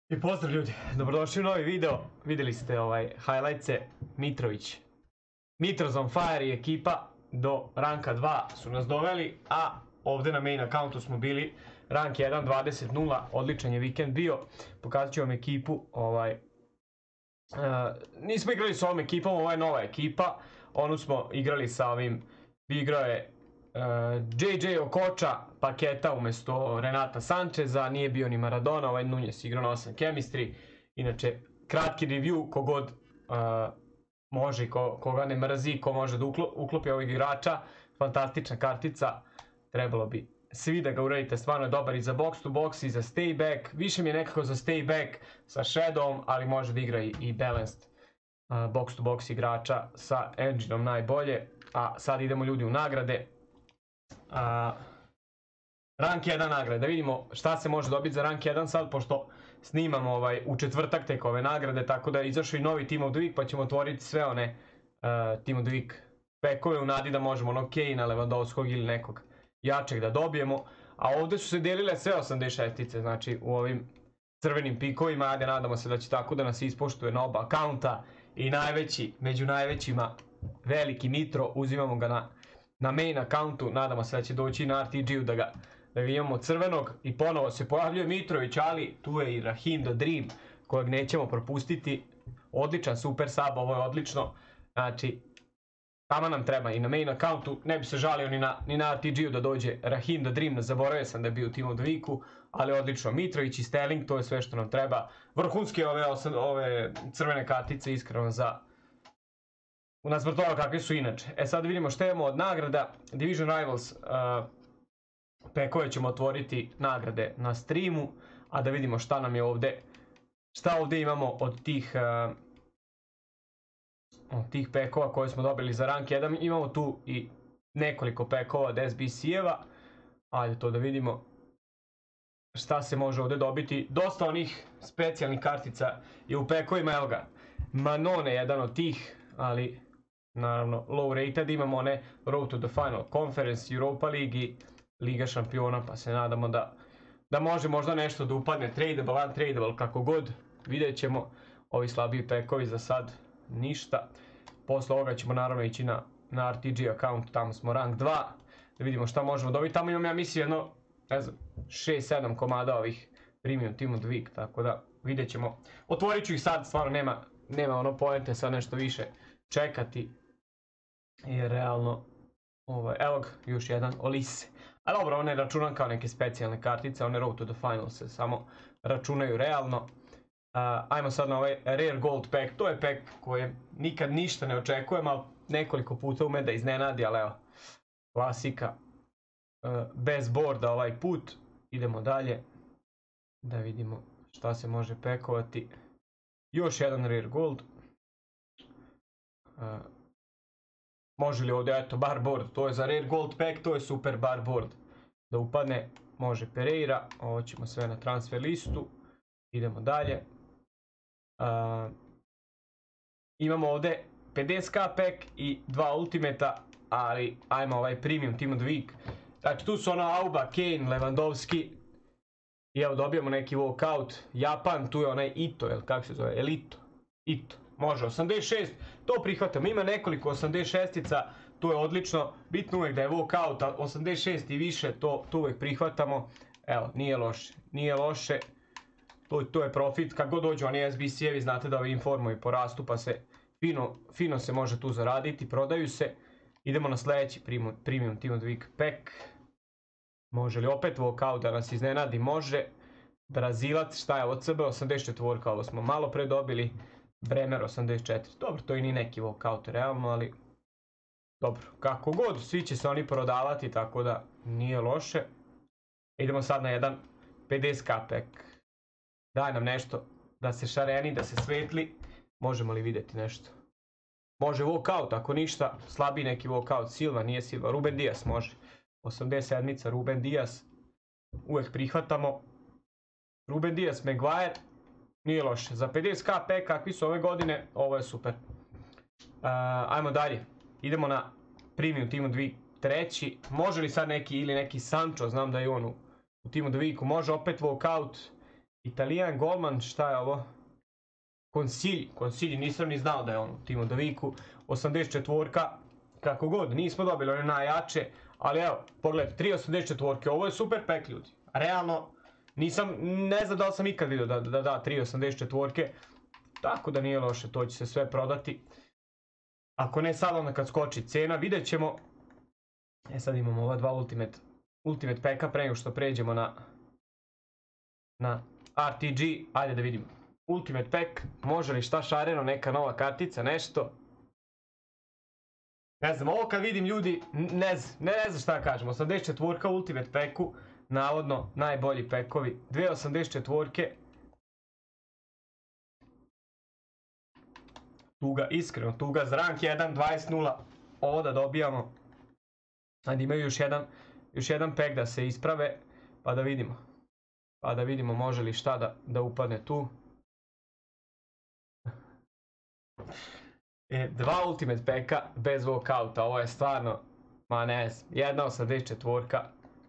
I pozdrav ljudi, dobrodošli u novi video. Vidjeli ste highlightse. Mitrović, Mitro's on fire i ekipa do ranka 2 su nas doveli, a ovdje na main accountu smo bili rank 1 20-0, odličan je vikend bio. Pokazat ću vam ekipu. Nismo igrali s ovom ekipom, ovo je nova ekipa. Onu smo igrali sa ovim, igrao je JJ Okocha Paketa umjesto Renata Sancheza, nije bio ni Maradona, ovaj Nunez igrao na 8 chemistry. Inače, kratki review, kogod može i koga ne mrzi, ko može da uklopi ovog igrača, fantastična kartica, trebalo bi svi da ga uradite, stvarno je dobar i za box to box i za stay back, više mi je nekako za stay back sa Shadowom, ali može da igra i balanced box to box igrača sa engineom najbolje. A sad idemo ljudi u nagrade. Rank 1 nagrade, da vidimo šta se može dobiti za rank 1 sad, pošto snimamo u četvrtak tek ove nagrade, tako da je izašao i novi Team of the Week, pa ćemo otvoriti sve one Team of the Week pekove u nadi da možemo onog Kane, Lewandowskog ili nekog jačeg da dobijemo. A ovdje su se delile sve 86-ice, znači u ovim crvenim pikovima, ajde nadamo se da će tako da nas ispoštuje na oba akaunta. I najveći, među najvećima, veliki Mitro, uzimamo ga na main accountu, nadamo se da će doći na RTG-u da ga imamo crvenog. I ponovo se pojavljuje Mitrović, ali tu je i Raheem the Dream, kojeg nećemo propustiti. Odličan super sub, ovo je odlično. Znači, tamo nam treba i na main accountu, ne bi se žalio ni na RTG-u da dođe Raheem the Dream, zaboravio sam da je bio u Team of the Weeku, ali odlično. Mitrović i Sterling, to je sve što nam treba. Vrhunske ove crvene kartice, iskreno za nasuprot toga kakve su inače. Sad vidimo što imamo od nagrada. Division Rivals pekove ćemo otvoriti nagrade na streamu, a da vidimo šta nam je ovdje, šta ovdje imamo od tih pekova koje smo dobili za rank 1. Imamo tu i nekoliko pekova od SBC-eva, ajde to da vidimo šta se može ovdje dobiti. Dosta onih specijalnih kartica je u pekovima, evo ga, Manon je jedan od tih, ali naravno low rated. Imamo one Road to the Final Conference, Europa League i Liga šampiona, pa se nadamo da može možda nešto da upadne, tradable, untradable, kako god, vidjet ćemo. Ovi slabiji pekovi za sad ništa. Posle ovoga ćemo naravno ići na RTG account, tamo smo rank 2, da vidimo šta možemo dobiti. Tamo imam, ja mislim, jedno, ne znam, 6-7 komada ovih premium Team of the Week, tako da vidjet ćemo. Otvorit ću ih sad, stvarno nema ono poente sad nešto više čekati, jer realno, evo ga, još jedan Olise. A dobro, one računam kao neke specijalne kartice, one Road to the Final se samo računaju realno. Ajmo sad na ovaj Rare Gold pack, to je pack koje nikad ništa ne očekujem, ali nekoliko puta ume da iznenadi, ali evo, klasika. Bez boarda ovaj put, idemo dalje, da vidimo šta se može pekovati. Još jedan Rare Gold. Može li ovdje, eto, bar board, to je za Rare Gold pack, to je super bar board. Da upadne, može Pereira, ovo ćemo sve na transfer listu, idemo dalje. Imamo ovdje 50k pack i 2 ultimata, ali ajmo ovaj premium Team of the Week. Znači tu su ono Auba, Kane, Lewandowski. I evo dobijemo neki walkout, Japan, tu je onaj Ito, kako se zove, Elito, Ito. Može, 86, to prihvatamo, ima nekoliko 86-ica, to je odlično, bitno uvijek da je walkout, 86 i više, to uvijek prihvatamo. Evo, nije loše, to je profit, kad god dođu oni SBC-evi, znate da ovi informuju po rastu, pa se fino se može tu zaraditi, prodaju se. Idemo na sljedeći premium Team of the Week pack. Može li opet walkout da nas iznenadi? Može. Brazilac, šta je ovo, CB 84, ovo smo malo pre dobili. Bremer 84, dobro, to i ni neki walkout realno, ali dobro, kako god, svi će se oni prodavati, tako da nije loše. Idemo sad na jedan 50k pack. Daj nam nešto da se šareni, da se svetli, možemo li vidjeti nešto? Može walkout, ako ništa, slabiji neki walkout, Silva, nije Silva, Ruben Dias može. 87-ica, Ruben Dias, uvijek prihvatamo. Ruben Dias, Maguire, nije loše, za 50k pack kakvi su ove godine, ovo je super. Ajmo dalje, idemo na premium Team of the Week treći. Može li sad neki Sancho, znam da je on u Team of the Weeku, može opet walkout. Italijan golman, šta je ovo? Consigli, nisam ni znao da je on u timu of the weeku. 84-ka, kako god, nismo dobili one najjače, ali evo, pogledajte, 384-ke, ovo je super pack, ljudi. Realno, ne znam da li sam ikad vidio da 384-ke, tako da nije loše, to će se sve prodati. Ako ne sad, onda kad skoči cena, vidjet ćemo. Sad imamo ova dva Ultimate packa pre nego što pređemo na RTG, ajde da vidimo. Ultimate pack, može li šta šareno, neka nova kartica, nešto. Ne znam, ovo kad vidim ljudi, ne znam šta kažem, 84-ka Ultimate packu, navodno najbolji packovi, 284-ke. Tuga, iskreno, tuga za rank 1, 20-0, ovo da dobijamo. Ajde, imaju još jedan pack da se isprave, pa da vidimo. Pa da vidimo može li šta da upadne tu. Dva Ultimate packa bez walkouta, ovo je stvarno, ma ne znam, 1.84-ka.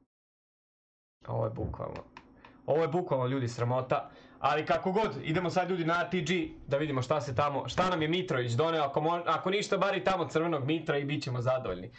Ovo je bukvalno ljudi sramota. Ali kako god, idemo sad ljudi na RTG da vidimo šta nam je Mitrović doneo, ako ništa bar i tamo crvenog Mitra i bit ćemo zadovoljni.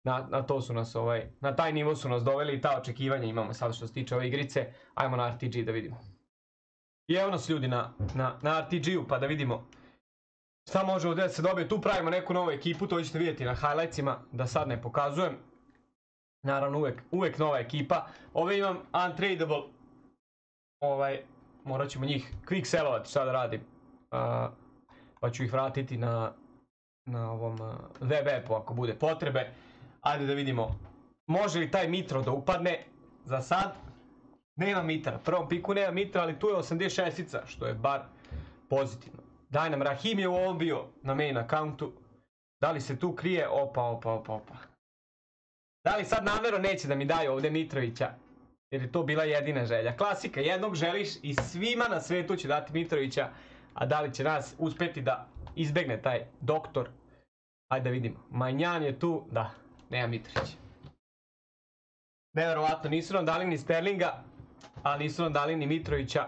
Na taj nivo su nas doveli i ta očekivanja imamo sad što se tiče ove igrice. Ajmo na RTG da vidimo. I evo nas ljudi na RTG-u pa da vidimo šta može ovdje da se dobije. Tu pravimo neku novu ekipu, to ćete vidjeti na highlightsima, da sad ne pokazujem. Naravno uvijek nova ekipa. Ove imam untradable, morat ćemo njih quick sellovati, šta da radim. Pa ću ih vratiti na ovom web appu ako bude potrebe. Ajde da vidimo, može li taj Mitro da upadne. Za sad nema Mitra, prvom piku nema Mitra, ali tu je 86-ica, što je bar pozitivno. Daj nam, Rahim je u ovom bio na main accountu. Da li se tu krije? Opa. Da li sad namjerno neće da mi daju ovdje Mitrovića? Jer je to bila jedina želja. Klasika, jednog želiš i svima na svetu će dati Mitrovića. A da li će nas uspjeti da izbegne taj doktor? Ajde da vidimo. Manjan je tu, da, nema Mitrovića. Nevjerovatno, nisu nam dali ni Sterlinga, ali nisu nam dali ni Mitrovića.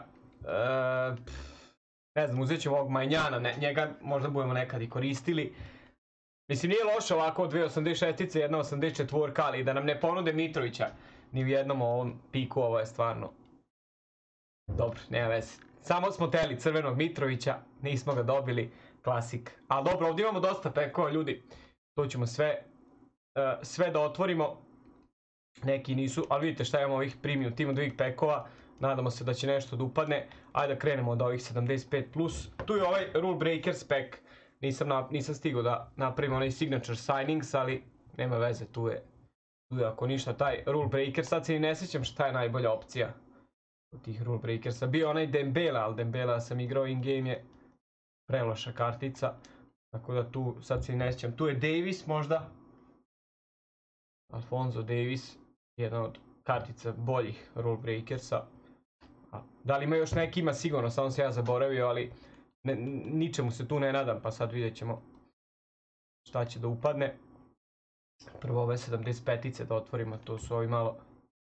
Ne znam, uzet ćemo ovog Manjana, njega možda budemo nekad i koristili. Mislim, nije loše ovako 2.86-ice, 1.84-ka, ali da nam ne ponude Mitrovića ni u jednom ovom piku, ovo je stvarno dobro, nema veze. Samo smo teli crvenog Mitrovića, nismo ga dobili, klasik. Ali dobro, ovdje imamo dosta pekova, ljudi. To ćemo sve da otvorimo. Neki nisu, ali vidite šta imamo ovih premium Team of the Week pekova. Nadamo se da će nešto da upadne. Ajde da krenemo od ovih 75+. Tu je ovaj Rule Breakers pack. Nisam stigao da napravim onaj signature signings, ali nema veze, tu je ako ništa taj Rule Breaker. Sad se ni ne sjećam šta je najbolja opcija od tih Rule Breakersa. Bio onaj Dembele, ali Dembele sam igrao in game, je preloša kartica. Tako da tu, sad se ni ne sjećam. Tu je Davis možda. Alphonso Davis, jedna od kartica boljih Rule Breakersa. Da li ima još neki, ima sigurno, samo se ja zaboravio, ali ničemu se tu ne nadam, pa sad vidjet ćemo šta će da upadne. Prvo ove 75-ice da otvorimo, to su ovi malo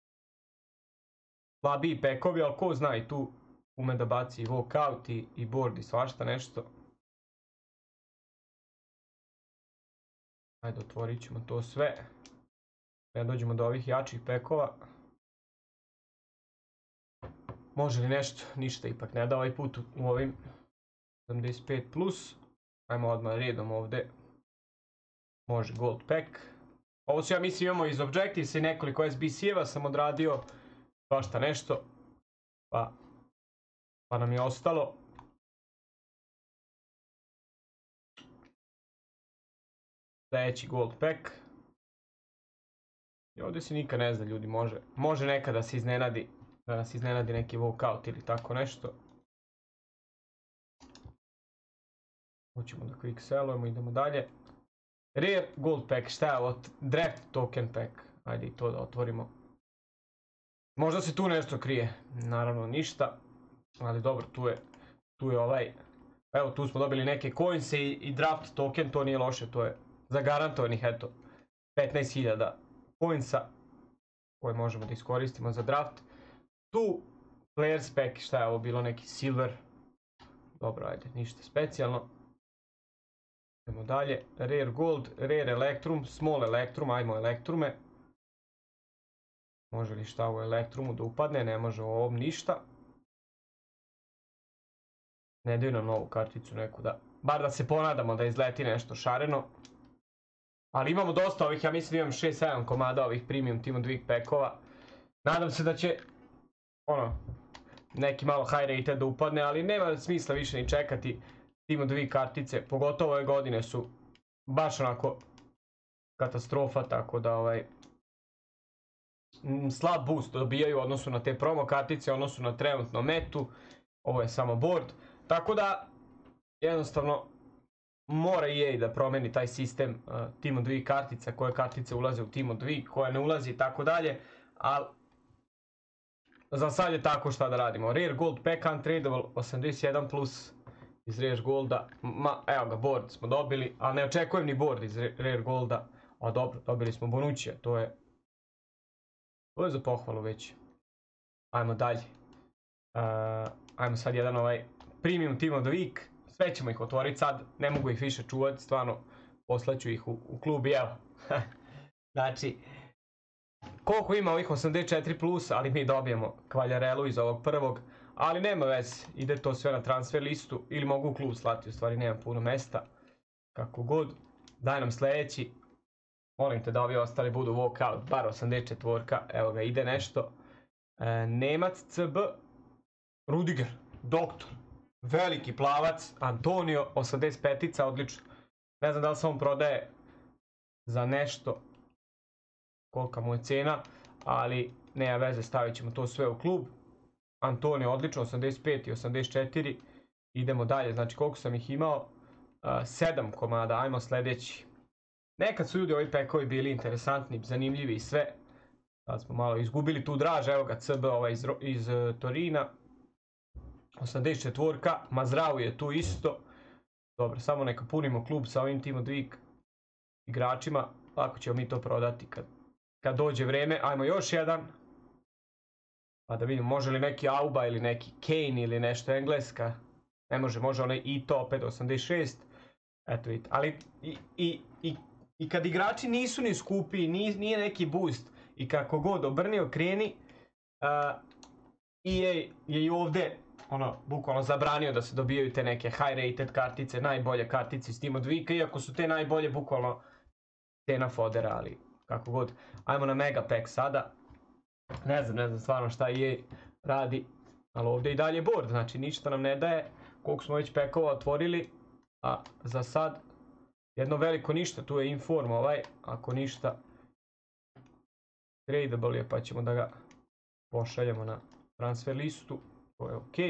slabiji pekovi, ali ko zna i tu ume da baci i walkout i board i svašta nešto. Ajde, otvorit ćemo to sve. Ja dođemo do ovih jačih pekova. Može li nešto? Ništa ipak ne da ovaj put u ovim 75+. Ajmo odmah redom ovdje. Može gold pack. Ovo su, ja mislim, imamo iz Objectives i nekoliko SBC-eva sam odradio svašta nešto. Pa nam je ostalo. Sljedeći gold pack. I ovdje se nikad ne zna, ljudi, može nekada da se iznenadi. Da nas iznenadi neki walkout ili tako nešto. Hoćemo da quick sellujemo, idemo dalje. Rare gold pack, šta je ovo? Draft token pack. Ajde i to da otvorimo. Možda se tu nešto krije. Naravno ništa. Ali dobro, tu je ovaj. Evo, tu smo dobili neke coinse i draft token, to nije loše. To je zagarantovanih, eto, 15.000 coinsa koje možemo da iskoristimo za draft. Tu Players pack, šta je ovo bilo, neki silver. Dobro, ajde, ništa specijalno. Idemo dalje, rare gold, rare elektrum, small elektrum, ajmo elektrume. Može li šta u elektrumu da upadne, ne može u ovom ništa. Ne daju nam novu karticu neku da, bar da se ponadamo da izleti nešto šareno. Ali imamo dosta ovih, ja mislim imam 6-7 komada ovih premium Team of the Week packova. Nadam se da će, neki malo high rated da upadne, ali nema smisla više ni čekati. Team of the Week kartice, pogotovo ove godine su baš onako katastrofa, tako da slab boost dobijaju u odnosu na te promo kartice, u odnosu na trenutno metu. Ovo je samo board, tako da jednostavno mora EA da promeni taj sistem Team of the Week kartica, koje kartice ulaze u Team of the Week, koje ne ulazi i tako dalje, ali za sad je tako, šta da radimo. Rare Gold Pack Untradable 81 plus iz Rare Golda, evo ga, board smo dobili, ali ne očekujem ni board iz Rare Golda, a dobro, dobili smo Bonuccija, to je za pohvalu već. Ajmo dalje, ajmo sad jedan Premium Team of the Week, sve ćemo ih otvoriti sad, ne mogu ih više čuvati, stvarno, poslaću ih u klub i evo. Znači, koliko ima ovih 84 plus, ali mi dobijemo Kvaljarelu iz ovog prvog, ali nema veze, ide to sve na transfer listu, ili mogu u klub slati, u stvari nemam puno mesta, kako god. Daj nam sljedeći, molim te da ovi ostali budu walkout, bar 84, evo ga, ide nešto. Nemac CB, Rudiger, doktor, veliki plavac, Antonio, 85-ica, odlično. Ne znam da li se on prodaje za nešto, kolika mu je cena, ali nema veze, stavit ćemo to sve u klub. Antonio, odlično, 85 i 84, idemo dalje, znači koliko sam ih imao, 7 komada, ajmo sljedeći. Nekad su ljudi ovi pekovi bili interesantni, zanimljivi i sve, sad smo malo izgubili tu draž, evo ga CB iz Torina, 84, Mazrau je tu isto, dobro, samo neka punimo klub sa ovim Team of the Week igračima, lako ćemo mi to prodati kad dođe vreme. Ajmo još jedan, pa da vidimo može li neki Auba ili neki Kane ili nešto engleska, ne može, može onaj Ito opet 86, eto vidite, ali i kad igrači nisu ni skupi, nije neki boost i kako god obrni okreni, EA je i ovdje bukvalno zabranio da se dobijaju te neke high rated kartice, najbolje kartice iz Team of the Weeka, iako su te najbolje bukvalno cena fodera, ali kako god. Ajmo na mega pack sada, ne znam stvarno šta EA radi, ali ovdje i dalje board, znači ništa nam ne daje, koliko smo već packova otvorili, a za sad jedno veliko ništa, tu je inform ako ništa tradable je, pa ćemo da ga pošaljemo na transfer listu, to je ok.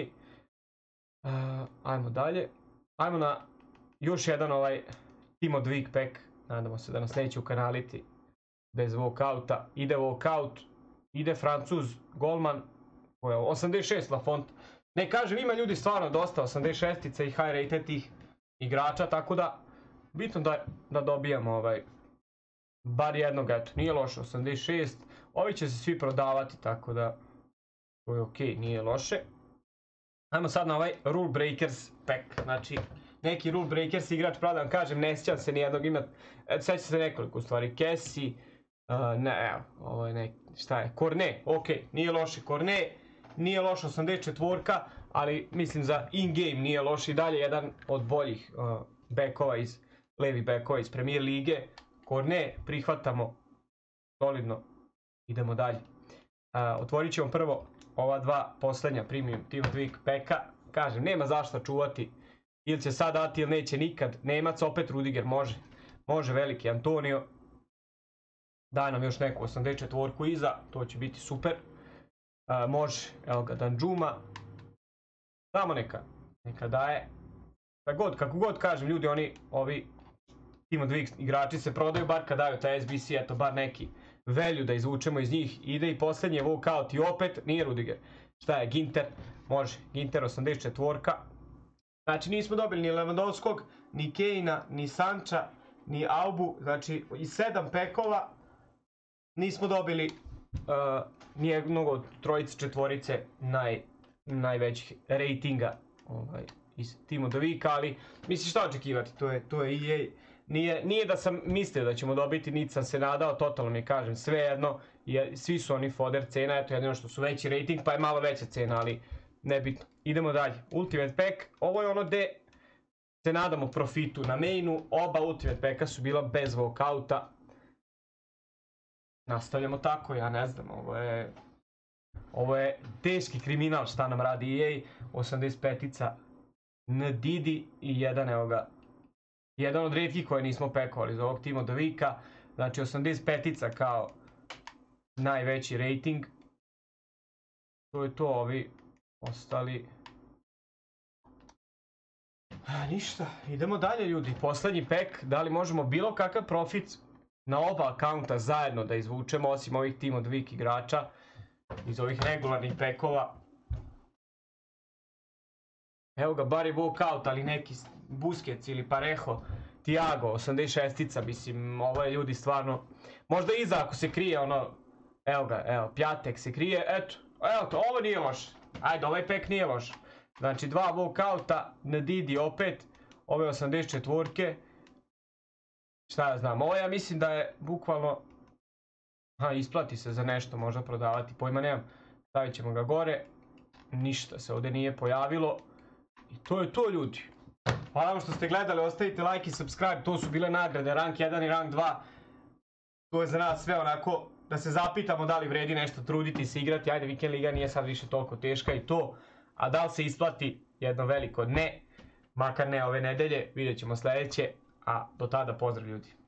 Ajmo dalje, ajmo na još jedan Team of the Week pack, nadamo se da nas neće ukanaliti bez walkouta, ide walkout, ide Francuz, golman, 86 Lafont, ne kažem, ima ljudi stvarno dosta 86-ica i high rated tih igrača, tako da bitno da dobijamo bar jednog, eto, nije loše, 86, ovi će se svi prodavati, tako da to je ok, nije loše. Ajmo sad na Rule Breakers pack, znači neki Rule Breakers igrač, pravo da vam kažem, ne sjećam se nijednog imati, sjećam se nekoliko u stvari, Cassie, ne, evo, ovo je neki, šta je, Cornet, ok, nije loše, Cornet, nije loše 84, ali mislim za in-game nije loš i dalje, jedan od boljih bekova levi bekova iz Premier lige. Cornet prihvatamo solidno, idemo dalje. Otvorit ćemo prvo ova dva posljednja premium Team of the Week packa, kažem, nema zašto čuvati, ili će sad dati ili neće nikad. Nemac, opet Rudiger, može veliki Antonio, daj nam još neku 84 iza, to će biti super. Može, evo ga Danjuma, samo neka daje, kako god kažem, ljudi, ovi Team of the Week igrači se prodaju bar kad daju taj SBC, eto bar neki value da izvučemo iz njih. Ide i posljednji je walkout i opet nije Rudiger, šta je, Ginter, može, Ginter 84, znači nismo dobili ni Lewandowskog, ni Kane-a, ni Sancha, ni Aubu, znači iz 7 pekova nismo dobili nijednog od trojice, četvorice najvećih ratinga iz Team of the Week, ali mislim šta očekivati, to je EA. Nije da sam mislio da ćemo dobiti, niti sam se nadao, totalno mi kažem, svejedno, jer svi su oni foder cena, eto jedino što su veći rating pa je malo veća cena, ali nebitno. Idemo dalje, Ultimate Pack, ovo je ono gdje se nadamo profitu. Na mainu oba Ultimate Packa su bila bez walkouta. Nastavljamo tako, ja ne znam, ovo je teški kriminal šta nam radi EA. 85-ica Ndidi i jedan od rijetkih koje nismo pekovali iz ovog Team of the Weeka. Znači 85-ica kao najveći rating. To je to, ovi ostali. Ništa, idemo dalje ljudi, posljednji pack, da li možemo bilo kakav profit na oba akaunta zajedno da izvučemo, osim ovih Team of the Week igrača iz ovih regularnih packova. Evo ga, bar je walkout, ali neki Busquets ili Parejo, Thiago, 86-ica, mislim, ovo je ljudi stvarno, možda iza ako se krije ono, evo ga, evo, Piatek se krije, eto, evo to, ovo nije loš, ajde, ovaj pack nije loš. Znači, 2 walkouta, Ndidi opet, ove 84-ke, šta ja znam, ovo ja mislim da je bukvalno, isplati se za nešto možda prodavati, pojma nemam, stavit ćemo ga gore, ništa se ovdje nije pojavilo. I to je to ljudi. Hvala vam što ste gledali, ostavite like i subscribe, to su bile nagrade rank 1 i rank 2. To je za nas sve onako da se zapitamo da li vredi nešto truditi se igrati, ajde Weekend Liga nije sad više toliko teška i to. A da li se isplati? Jedno veliko ne, makar ne ove nedelje, vidjet ćemo sljedeće, a do tada pozdrav ljudi.